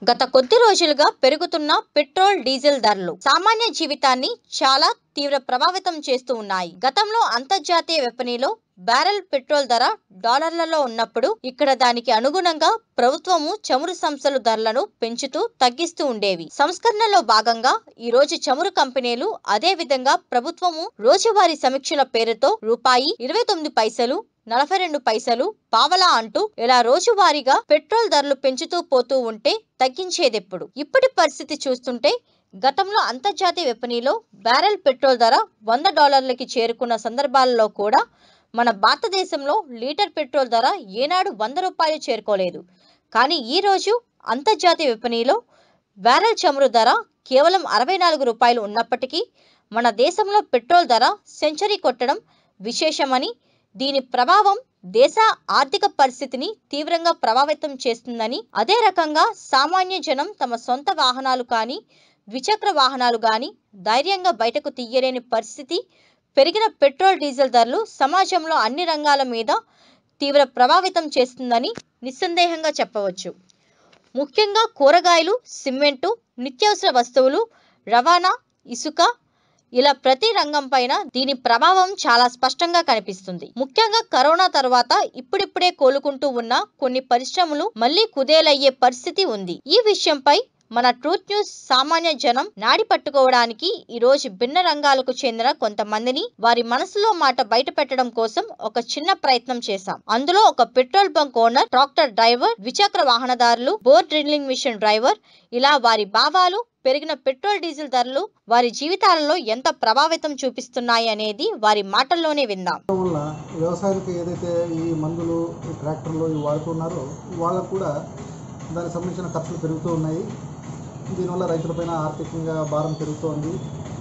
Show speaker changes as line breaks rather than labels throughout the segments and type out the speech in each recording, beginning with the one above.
గత కొద్ది రోజులుగా పెరుగుతున్న పెట్రోల్ డీజిల్ ధరలు సామాన్య జీవితాన్ని చాలా తీవ్ర ప్రభావితం చేస్తూ ఉన్నాయి. గతంలో అంతర్జాతీయ విపణిలో బ్యారెల్ పెట్రోల్ ధర డాలర్లలో ఉన్నప్పుడు ఇక్కడ దానికి అనుగుణంగా ప్రభుత్వము చమురు సంస్థలు ధరలను పెంచుతూ తగ్గిస్తూ ఉండేవి. సంస్కరణలో భాగంగా ఈ రోజు చమురు కంపెనీలు అదే విధంగా ప్రభుత్వము రోజువారీ సమీక్షల పేరుతో రూపాయి 29 పైసలు 42 పైసలు పావలా అంటూ ఇలా రోజువారీగా పెట్రోల్ ధరలు పెంచుతూ పోతూ ఉంటే తగ్గించేదెప్పుడు? ఇప్పటి పరిస్థితి చూస్తుంటే గతంలో అంతర్జాతీయ విపణిలో బ్యారెల్ పెట్రోల్ ధర $100కి చేరుకున్న సందర్భాలలో కూడా మన భారతదేశంలో లీటర్ పెట్రోల్ ధర ఏనాడు $100 చేరుకోలేదు. కానీ ఈ రోజు అంతర్జాతీయ విపణిలో బ్యారెల్ చమురు ధర కేవలం $64 ఉన్నప్పటికీ మన దేశంలో పెట్రోల్ ధర సెంచరీ కొట్టడం విశేషమని, దీని ప్రభావం దేశ ఆర్థిక పరిస్థితిని తీవ్రంగా ప్రభావితం చేస్తుందని, అదే రకంగా సామాన్య జనం తమ సొంత వాహనాలు కానీ ద్విచక్ర వాహనాలు కానీ ధైర్యంగా బయటకు తీయలేని పరిస్థితి, పెరిగిన పెట్రోల్ డీజిల్ ధరలు సమాజంలో అన్ని రంగాల మీద తీవ్ర ప్రభావితం చేస్తుందని నిస్సందేహంగా చెప్పవచ్చు. ముఖ్యంగా కూరగాయలు, సిమెంటు, నిత్యావసర వస్తువులు, రవాణా, ఇసుక ఇలా ప్రతి రంగం పైన దీని ప్రభావం చాలా స్పష్టంగా కనిపిస్తుంది. ముఖ్యంగా కరోనా తర్వాత ఇప్పుడిప్పుడే కోలుకుంటూ ఉన్న కొన్ని పరిశ్రమలు మళ్లీ కుదేలయ్యే పరిస్థితి ఉంది. ఈ విషయంపై మన ట్రూత్ న్యూస్ సామాన్య జనం నాడి పట్టుకోవడానికి ఈ రోజు భిన్న రంగాలకు చెందిన కొంతమందిని వారి మనసులో మాట బయట పెట్టడం కోసం ఒక చిన్న ప్రయత్నం చేశాం. అందులో ఒక petrol bunk owner, tractor driver, ద్విచక్ర వాహనదారులు, బోర్ డ్రిల్లింగ్ మిషన్ డ్రైవర్ ఇలా వారి భావాలు, పెరిగిన పెట్రోల్ డీజిల్ ధరలు వారి జీవితాలలో ఎంత ప్రభావితం చూపిస్తున్నాయి అనేది వారి మాటల్లోనే విందాం.
వ్యవసాయానికి ఏదైతే ఈ మందులు, ఈ ట్రాక్టర్లు ఇవి వాడుతున్నారో వాళ్ళకు కూడా దానికి సంబంధించిన ఖర్చులు పెరుగుతూ ఉన్నాయి. దీనివల్ల రైతులపైన ఆర్థికంగా భారం పెరుగుతోంది.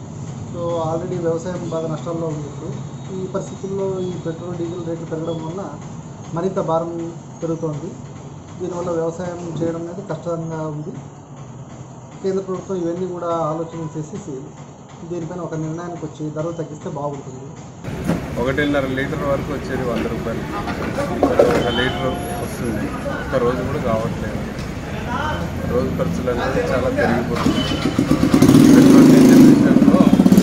సో ఆల్రెడీ వ్యవసాయం బాగా నష్టాల్లో ఉంది. ఇప్పుడు ఈ పరిస్థితుల్లో ఈ పెట్రోల్ డీజిల్ రేట్లు పెరగడం వల్ల మరింత భారం పెరుగుతోంది. దీనివల్ల వ్యవసాయం చేయడం అనేది కష్టంగా ఉంది. కేంద్ర ప్రభుత్వం ఇవన్నీ కూడా ఆలోచన చేసేసి దీనిపైన ఒక నిర్ణయానికి వచ్చి ధరలు తగ్గిస్తే బాగుంటుంది.
1.5 లీటర్ వరకు వచ్చేది ₹100, 1 లీటర్ వస్తుంది. ఒక్క రోజు కూడా కావట్లేదు. రోజు ఖర్చులు అనేది చాలా పెరిగిపోతుంది. పెట్రోల్ డీజిల్ విషయంలో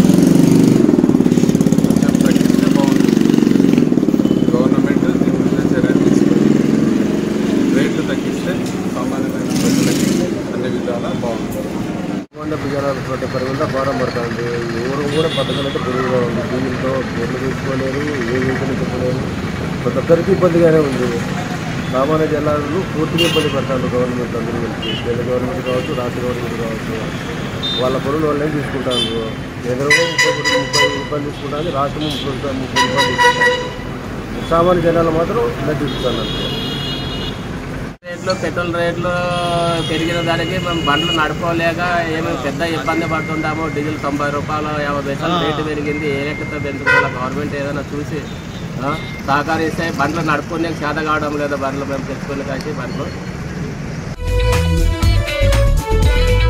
కొంచెం తగ్గిస్తే బాగుంటుంది. గవర్నమెంట్ దీని మీద చర్యలు తీసుకొని రేట్లు తగ్గిస్తే సామాన్యమైన ప్రజలకి అన్ని విధాలా బాగుంటుంది.
జనాలు పెరుగుంటే భారం పడుతుంది. ఎవరు కూడా పథకాలైతే పెరుగుగా ఉంది. దీనితో బోర్లు తీసుకోలేరు, ఏ వీటిని చెప్పలేరు. ప్రతి ఒక్కరికి ఇబ్బందిగానే ఉంది. సామాన్య జనాలు పూర్తిగా ఇబ్బంది పడతారు. గవర్నమెంట్ అందరూ కలిసి, కేంద్ర గవర్నమెంట్ కావచ్చు, రాష్ట్ర గవర్నమెంట్ కావచ్చు, వాళ్ళ పనులు వాళ్ళే తీసుకుంటారు. కేంద్రం 30 రూపాయలు తీసుకుంటారు, రాష్ట్రం 30 రూపాయలు తీసుకుంటారు. సామాన్య జనాలు మాత్రం ఇలా తీసుకుంటారు.
పెట్రోల్ రేట్లు పెరిగిన దానికి మేము బండ్లు నడుపుకోలేక ఏమేమి పెద్ద ఇబ్బంది పడుతుంటాము. డీజిల్ ₹90, 50 పైసలు రేటు పెరిగింది. ఏ లెక్కతో పెంచుకోవాలి? గవర్నమెంట్ ఏదైనా చూసి సహకరిస్తే బండ్లు నడుపుకునే చేత కావడం లేదు. బండ్లు మేము తెచ్చుకుని కలిసి బండ్లు